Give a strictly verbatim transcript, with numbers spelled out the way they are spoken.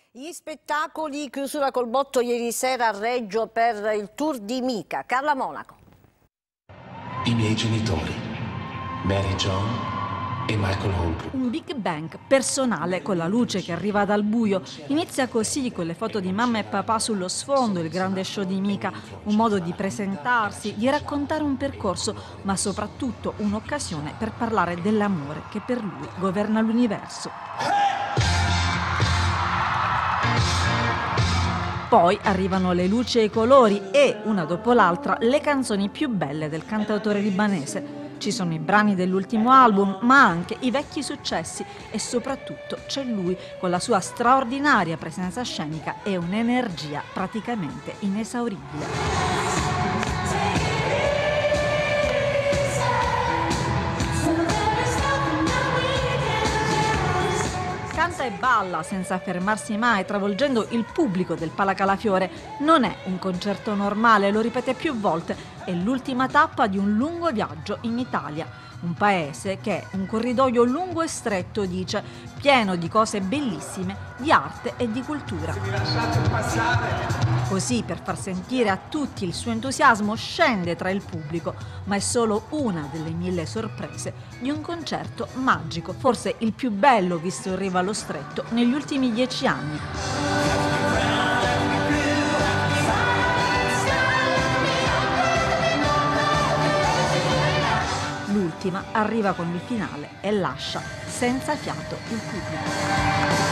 Gli spettacoli, chiusura col botto ieri sera a Reggio per il tour di Mika. Carla Monaco. I miei genitori, Mary Jo e Michael Holbrook. Un Big Bang personale con la luce che arriva dal buio. Inizia così, con le foto di mamma e papà sullo sfondo, il grande show di Mika. Un modo di presentarsi, di raccontare un percorso, ma soprattutto un'occasione per parlare dell'amore che per lui governa l'universo. Poi arrivano le luci e i colori e, una dopo l'altra, le canzoni più belle del cantautore libanese. Ci sono i brani dell'ultimo album, ma anche i vecchi successi e soprattutto c'è lui con la sua straordinaria presenza scenica e un'energia praticamente inesauribile. Canta e balla senza fermarsi mai, travolgendo il pubblico del Palacalafiore. Non è un concerto normale, lo ripete più volte, è l'ultima tappa di un lungo viaggio in Italia. Un paese che è un corridoio lungo e stretto, dice, pieno di cose bellissime, di arte e di cultura. Così, per far sentire a tutti il suo entusiasmo, scende tra il pubblico, ma è solo una delle mille sorprese di un concerto magico, forse il più bello visto in riva allo Stretto negli ultimi dieci anni. L'ultima arriva con il finale e lascia senza fiato il pubblico.